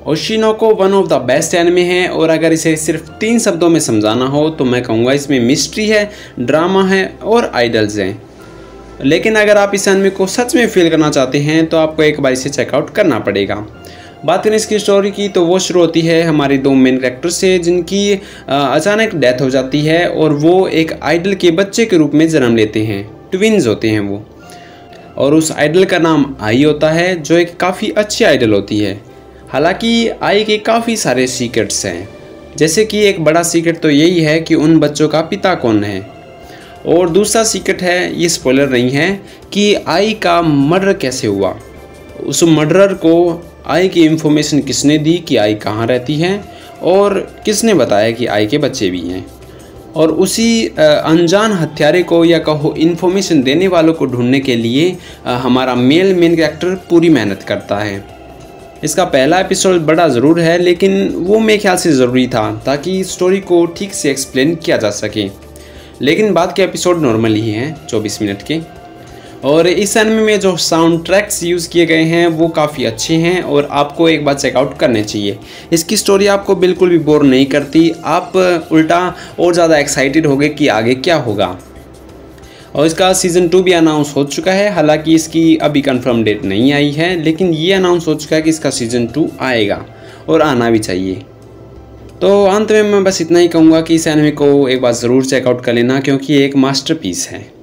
ओशिनोको one of the best anime है और अगर इसे सिर्फ 3 शब्दों में समझाना हो तो मैं कहूँगा इसमें मिस्ट्री है, ड्रामा है और आइडल्स हैं। लेकिन अगर आप इस एनिमे को सच में फील करना चाहते हैं तो आपको एक बार इसे चेकआउट करना पड़ेगा। बात करें इसकी स्टोरी की तो वो शुरू होती है हमारे 2 मेन कैरेक्टर से जिनकी अचानक डेथ हो जाती है और वो एक आइडल के बच्चे के रूप में जन्म लेते हैं। ट्विन्स होते हैं वो, और उस आइडल का नाम आई होता है जो एक काफ़ी अच्छी आइडल होती है। हालांकि आई के काफ़ी सारे सीक्रेट्स हैं, जैसे कि एक बड़ा सीक्रेट तो यही है कि उन बच्चों का पिता कौन है, और दूसरा सीक्रेट है, ये स्पॉइलर नहीं है, कि आई का मर्डर कैसे हुआ। उस मर्डरर को आई की इन्फॉर्मेशन किसने दी कि आई कहाँ रहती है, और किसने बताया कि आई के बच्चे भी हैं। और उसी अनजान हत्यारे को या कहो इन्फॉर्मेशन देने वालों को ढूंढने के लिए हमारा मेन कैरेक्टर पूरी मेहनत करता है। इसका पहला एपिसोड बड़ा ज़रूर है, लेकिन वो मेरे ख्याल से ज़रूरी था ताकि स्टोरी को ठीक से एक्सप्लेन किया जा सके। लेकिन बाद के एपिसोड नॉर्मल ही हैं, 24 मिनट के। और इस एनिमे में जो साउंड ट्रैक्स यूज़ किए गए हैं वो काफ़ी अच्छे हैं और आपको एक बार चेकआउट करने चाहिए। इसकी स्टोरी आपको बिल्कुल भी बोर नहीं करती, आप उल्टा और ज़्यादा एक्साइटेड होगे कि आगे क्या होगा। और इसका सीज़न 2 भी अनाउंस हो चुका है, हालांकि इसकी अभी कंफर्म डेट नहीं आई है, लेकिन ये अनाउंस हो चुका है कि इसका सीज़न 2 आएगा और आना भी चाहिए। तो अंत में मैं बस इतना ही कहूँगा कि इस एनिमे को एक बार ज़रूर चेकआउट कर लेना, क्योंकि ये एक मास्टरपीस है।